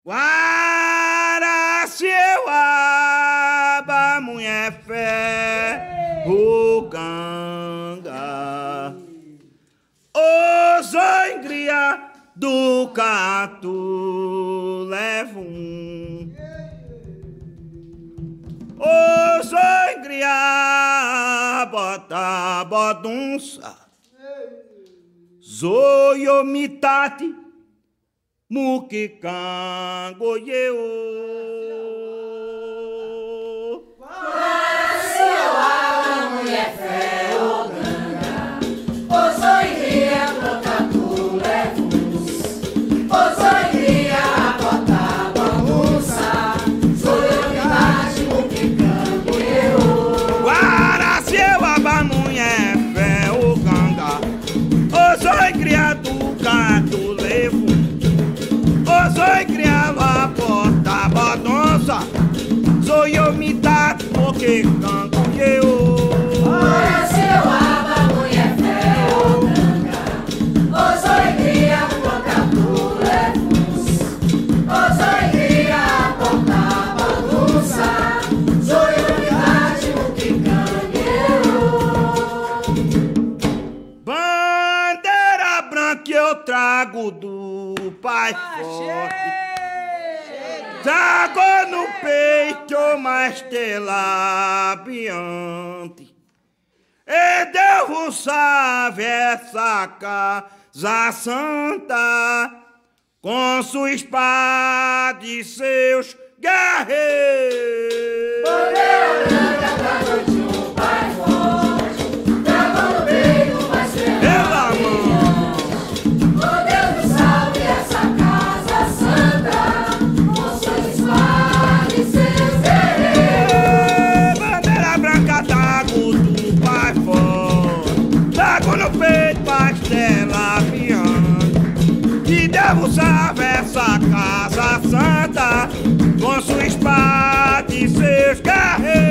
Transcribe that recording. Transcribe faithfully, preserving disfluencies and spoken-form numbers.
Guaraciaba, mulher fé, o ganga, os engria do cato leva um, os engria bota bodunça, zoio mitati mukikango yeo. Guaraciaba, mulher fé, o ganga, os engria bota tu levus, os engria bota bodunça, zoio mitati mukikango yeo. Guaraciaba, mulher fé, o ganga, os engria do cato levo. Oi, criava porta badonça, sou eu me dá porque canto eu. Guaraciaba, mulher fé, o ganga, os oi cria porta tu levus, os oi cria porta badunça, sou eu me dá porque canto eu. Bandeira branca eu trago do Pai forte, trago no peito uma estrela brilhante, e Deus sabe essa casa santa, com sua espada e seus guerreiros. Bandeira branca trago de um Pai forte, trago no peito uma estrela brilhante. No peito, pastela piano, e Deus sabe essa casa santa, com sua espada e seus guerreiros.